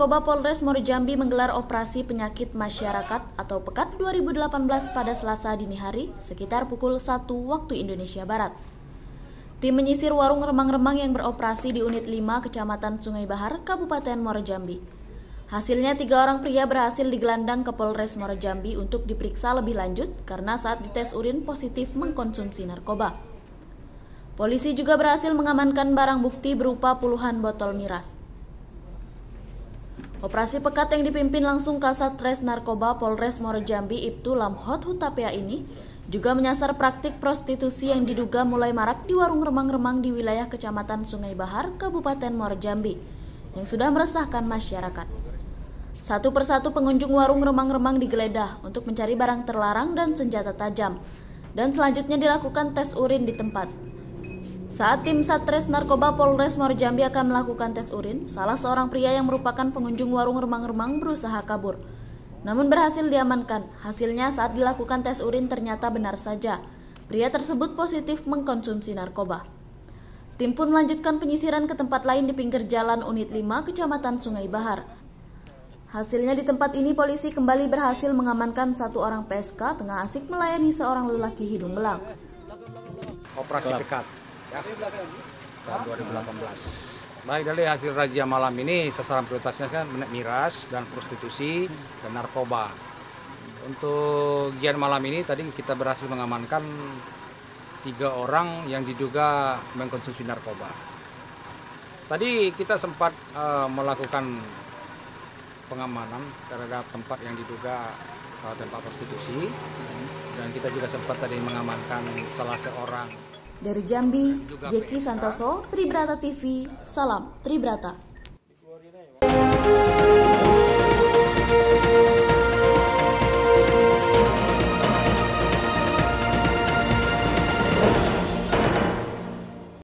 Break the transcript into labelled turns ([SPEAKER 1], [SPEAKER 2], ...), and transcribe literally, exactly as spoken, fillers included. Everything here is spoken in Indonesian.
[SPEAKER 1] Narkoba Polres Muaro Jambi menggelar operasi penyakit masyarakat atau Pekat dua ribu delapan belas pada Selasa dini hari sekitar pukul satu waktu Indonesia Barat. Tim menyisir warung remang-remang yang beroperasi di unit lima Kecamatan Sungai Bahar, Kabupaten Muaro Jambi. Hasilnya tiga orang pria berhasil digelandang ke Polres Muaro Jambi untuk diperiksa lebih lanjut karena saat dites urin positif mengkonsumsi narkoba. Polisi juga berhasil mengamankan barang bukti berupa puluhan botol miras. Operasi Pekat yang dipimpin langsung Kasat Res Narkoba Polres Muaro Jambi Ibtu Lamhot Hutapea ini juga menyasar praktik prostitusi yang diduga mulai marak di warung remang-remang di wilayah Kecamatan Sungai Bahar, Kabupaten Muaro Jambi yang sudah meresahkan masyarakat. Satu persatu pengunjung warung remang-remang digeledah untuk mencari barang terlarang dan senjata tajam, dan selanjutnya dilakukan tes urin di tempat. Saat tim Satres Narkoba Polres Muaro Jambi akan melakukan tes urin, salah seorang pria yang merupakan pengunjung warung remang-remang berusaha kabur. Namun berhasil diamankan. Hasilnya saat dilakukan tes urin ternyata benar saja. Pria tersebut positif mengkonsumsi narkoba. Tim pun melanjutkan penyisiran ke tempat lain di pinggir jalan unit lima Kecamatan Sungai Bahar. Hasilnya di tempat ini polisi kembali berhasil mengamankan satu orang P S K tengah asik melayani seorang lelaki hidung belang.
[SPEAKER 2] Operasi Pekat ya, tahun dua ribu delapan belas. Baik, dari hasil razia malam ini sasaran prioritasnya kan miras dan prostitusi dan narkoba. Untuk gian malam ini tadi kita berhasil mengamankan tiga orang yang diduga mengkonsumsi narkoba. Tadi kita sempat uh, melakukan pengamanan terhadap tempat yang diduga uh, tempat prostitusi, dan kita juga sempat tadi mengamankan salah seorang.
[SPEAKER 1] Dari Jambi, Jeki Santoso, Tribrata T V, salam Tribrata.